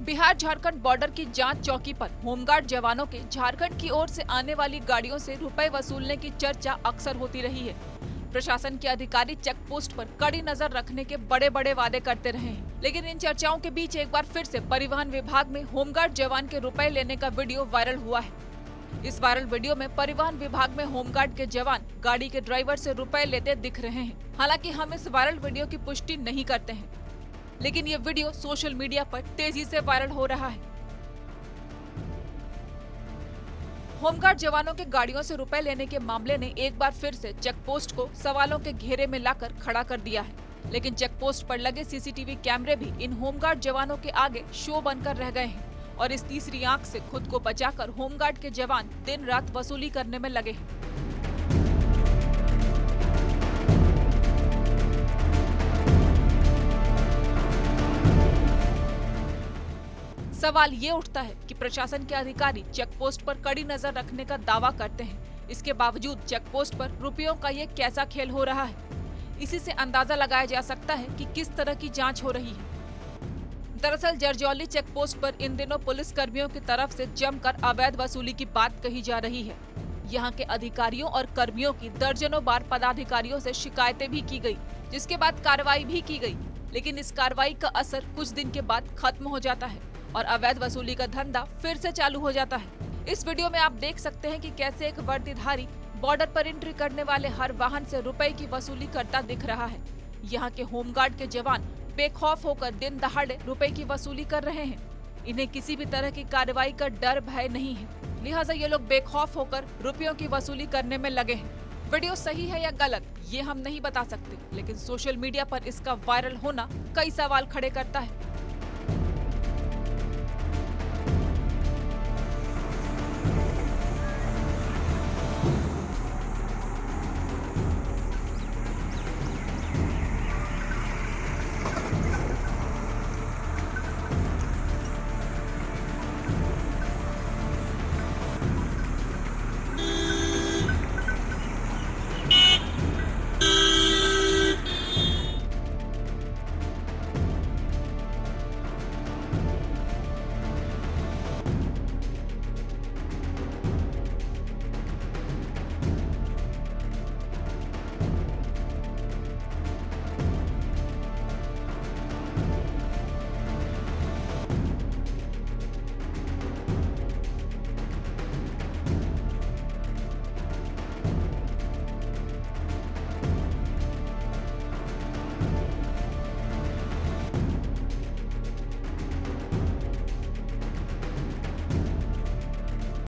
Bihar Jharkhand border की जांच चौकी पर होमगार्ड जवानों के झारखंड की ओर से आने वाली गाड़ियों से रुपए वसूलने की चर्चा अक्सर होती रही है। प्रशासन के अधिकारी चेक पोस्ट पर कड़ी नजर रखने के बड़े बड़े वादे करते रहे हैं, लेकिन इन चर्चाओं के बीच एक बार फिर से परिवहन विभाग में होमगार्ड जवान के रुपए लेने का वीडियो वायरल हुआ है। इस वायरल वीडियो में परिवहन विभाग में होमगार्ड के जवान गाड़ी के ड्राइवर से रुपए लेते दिख रहे हैं। हालांकि हम इस वायरल वीडियो की पुष्टि नहीं करते हैं, लेकिन ये वीडियो सोशल मीडिया पर तेजी से वायरल हो रहा है। होमगार्ड जवानों के गाड़ियों से रुपए लेने के मामले ने एक बार फिर से चेक पोस्ट को सवालों के घेरे में लाकर खड़ा कर दिया है, लेकिन चेक पोस्ट पर लगे सीसीटीवी कैमरे भी इन होमगार्ड जवानों के आगे शो बनकर रह गए हैं और इस तीसरी आंख से खुद को बचाकर होमगार्ड के जवान दिन रात वसूली करने में लगे हैं। सवाल ये उठता है कि प्रशासन के अधिकारी चेक पोस्ट पर कड़ी नजर रखने का दावा करते हैं, इसके बावजूद चेक पोस्ट पर रुपयों का ये कैसा खेल हो रहा है। इसी से अंदाजा लगाया जा सकता है कि किस तरह की जांच हो रही है। दरअसल जरजौली चेक पोस्ट पर इन दिनों पुलिस कर्मियों की तरफ से जमकर अवैध वसूली की बात कही जा रही है। यहाँ के अधिकारियों और कर्मियों की दर्जनों बार पदाधिकारियों से शिकायतें भी की गई, जिसके बाद कार्रवाई भी की गई, लेकिन इस कार्रवाई का असर कुछ दिन के बाद खत्म हो जाता है और अवैध वसूली का धंधा फिर से चालू हो जाता है। इस वीडियो में आप देख सकते हैं कि कैसे एक वर्दीधारी बॉर्डर पर एंट्री करने वाले हर वाहन से रुपए की वसूली करता दिख रहा है। यहाँ के होमगार्ड के जवान बेखौफ होकर दिन दहाड़े रुपए की वसूली कर रहे हैं। इन्हें किसी भी तरह की कार्रवाई का डर भय नहीं है, लिहाजा ये लोग बेखौफ होकर रुपयों की वसूली करने में लगे हैं। वीडियो सही है या गलत ये हम नहीं बता सकते, लेकिन सोशल मीडिया पर इसका वायरल होना कई सवाल खड़े करता है।